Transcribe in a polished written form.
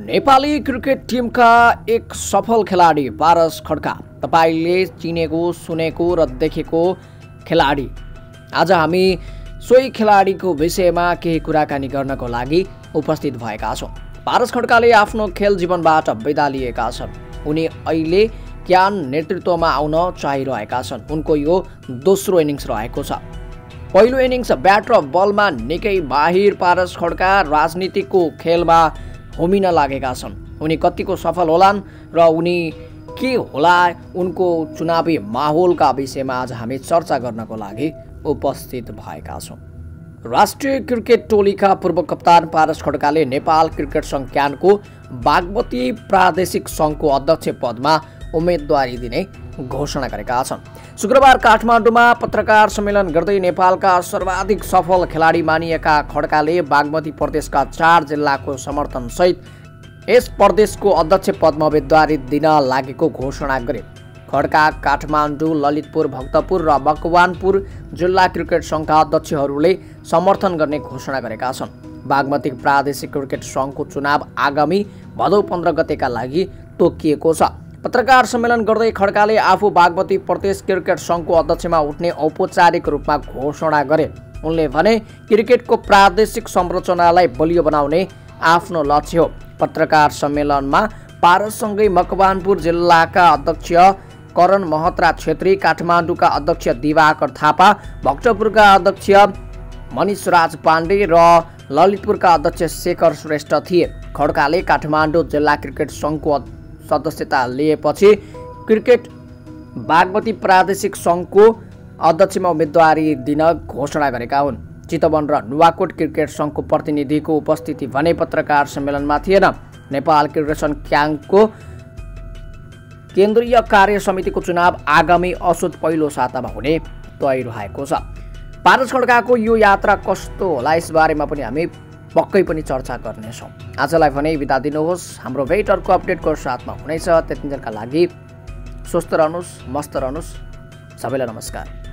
Nepali cricket टिमका एक सफल खेलाडी पारस खड्का, तपाईले चिनेको सुनेको र देखेको खेलाडी। आज हामी सोही खेलाडीको विषयमा केही कुराकानी गर्नको लागि उपस्थित भएका छौं। पारस खड्काले आफ्नो खेल जीवनबाट बिदा लिएका छन्। उनी अहिले क्यान नेतृत्वमा आउन चाहिरहेका छन्। उनको यो दोस्रो इनिङ्स रहेको छ। पहिलो इनिङ्स ब्याट र बलमा निकै माहिर पारस खड्का राजनीतिको खेलमा होमिन लागेका छन्। उनी कतिको सफल होलान् र उनी के होला उनको चुनावी माहौलका विषयमा आज हामी चर्चा गर्नको लागि उपस्थित भएका छौं। राष्ट्रिय क्रिकेट टोलीका पूर्व कप्तान पारस खड्काले नेपाल क्रिकेट संघ क्यानको बागमती प्रादेशिक संघको अध्यक्ष पदमा उम्मेदवारी दिने घोषणा गरेका छन्। शुक्रबार काठमाडौँमा पत्रकार सम्मेलन गर्दै नेपालका सर्वाधिक सफल खेलाडी मानिएका खड्काले बागमती प्रदेशका 4 जिल्लाको समर्थन सहित यस प्रदेशको अध्यक्ष पदमा उम्मेदवारी दिन लागेको घोषणा गरे। खड्का काठमाडौँ, ललितपुर, भक्तपुर र मकवानपुर जिल्ला क्रिकेट संघका अध्यक्षहरूले समर्थन गर्ने घोषणा गरेका छन्। बागमती प्रादेशिक क्रिकेट संघको चुनाव आगामी भदौ 15 गतेका लागि तोकिएको छ। पत्रकार सम्मेलन गर्दै खड्काले आफू बागमती प्रदेश क्रिकेट संघको अध्यक्षमा उठ्ने औपचारिक रूपमा घोषणा गरे। उनले भने क्रिकेटको प्रादेशिक संरचनालाई बलियो बनाउने आफ्नो लक्ष्य हो। पत्रकार सम्मेलनमा पारससँगै मकवानपुर जिल्लाका अध्यक्ष करण महत्रा छेत्री, काठमाडौँका अध्यक्ष दिवाकर थापा, भक्तपुरका अध्यक्ष मनिषराज पाण्डे र ललितपुरका अध्यक्ष शेखर श्रेष्ठ थिए। खड्काले काठमाडौँ जिल्ला क्रिकेट संघको सदस्यता लिएपछि क्रिकेट बागमती प्रादेशिक संघको अध्यक्षमा उम्मेदवारी दिन घोषणा गरेका हुन्। चितवन र नुवाकोट क्रिकेट संघको प्रतिनिधिको उपस्थिति भने पत्रकार सम्मेलनमा थिएन। नेपाल क्रिकेट संघ क्यानको केन्द्रीय कार्य समितिको चुनाव आगामी असोज पहिलो सातामा हुने तय रहेको छ। पारस खड्काको यो यात्रा कस्तो होला यसबारेमा पनि हामी पक्कै पनि चर्चा गर्नेछौँ। आजलाई भने बिदा दिनुहोस्। हाम्रो भेट अर्को अपडेटको साथमा हुनेछ। त्यतिन्जेलका लागि स्वस्थ रहनुहोस्, मस्त रहनुहोस्। सबैलाई नमस्कार।